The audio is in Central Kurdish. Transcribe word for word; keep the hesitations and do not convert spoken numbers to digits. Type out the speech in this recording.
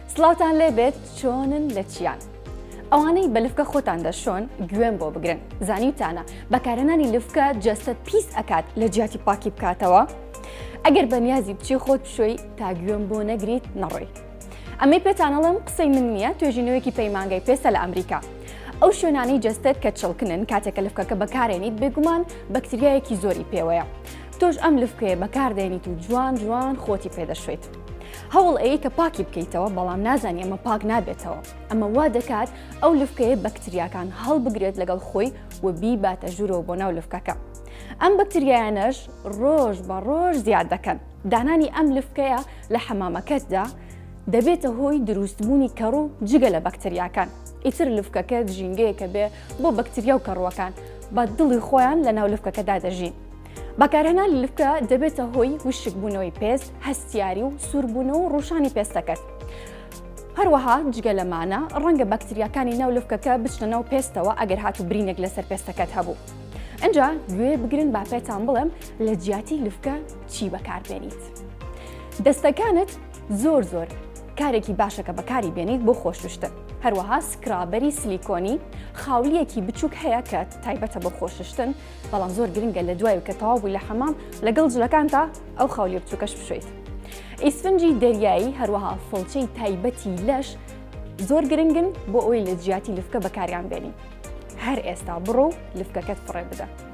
سڵاوتان لێبێت چۆنن لە چیان؟ ئەوانەی بە لفکە خۆتان دەشۆن گوێن بۆ بگرن. زانیوتانە بەکارهێنانی لفکە جەستت پیس ئەکات لە جیاتی پاکی بکاتەوە؟ ئەگەر بەنیازی بچی خۆت بشۆی تا گوێن بۆ نەگریت نەڕۆی. ئەمەی پێتانەڵم قسەی من نییە، توێژینەوەیەکی پەیمانگەی پێستە لە ئەمریکا. ئەو شوێنانەی جەستت کە چڵکنن کاتێکە لفکەکە بەکارێنیت بێگومان بەکتریایەکی زۆری پێوەیە. تۆش ئەم لفکەیە بەکاردێنیت و جوان جوان خۆتی پێدەشوێت. هەوڵ ئەی کە پاکی بکەیتەوە، بەڵام نازانی ئەمە پاک نابێتەوە. ئەمە وا دەکات ئەو لفکەیە بەکتریاکان هەڵبگرێت لەگەڵ خۆی و بی باتە ژوورەوە بۆ ناو لفکەکە. ئەم بەکتریایانەش ڕۆژ بە ڕۆژ زیاد دەکەن. دانانی ئەم لفکەیە لە حەمامەکەتدا دەبێتە هۆی دروستبوونی کەڕ و جگە لە بەکتریاکان. ئیتر لفکەکە ژینگەیەکە بێ بۆ بەکتریا و کەڕوەکان بە دڵی خۆیان لە ناو لفکەکەدا دەژین. بەکارهێنانی لفکە دەبێتە هۆی وشکبوونەوەی پێست، هەستیاری و سووربوونەوە و ڕوشانی پێستەکەت. هەروەها جگە لەمانە ڕەنگە بەکتریاکانی ناو لفکەکە بچنە ناو پێستەوە ئەگەر هاتو برینێک لەسەر پێستەکەت هەبوو. ئەنجا گوێ بگرن با پێتان بڵێم لە جیاتی لفکە چی بەکاربێنیت. دەستەکانت زۆر زۆر کارێکی باشەکە بەکاری بێنیت بۆ خۆششتن. هەروەها سکرابەری سیلیکۆنی خاولیەکی بچووک هەیە کە تایبەتە بۆ خۆششتن، بەڵام زۆر گرنگە لە دوای کە تەواو بووی لە حەمام لەگەڵ جلەکان تا ئەو خاولیە بچووکەش بشویت. ئیسفنجی دەریایی هەروەها فڵچەی تایبەتی لەش زۆر گرنگن بۆ ئەوی لە جیاتی لفکە بەکاریان بێنی. هەر ئێستا بڕۆ و لفکەکەت فڕێ بدە.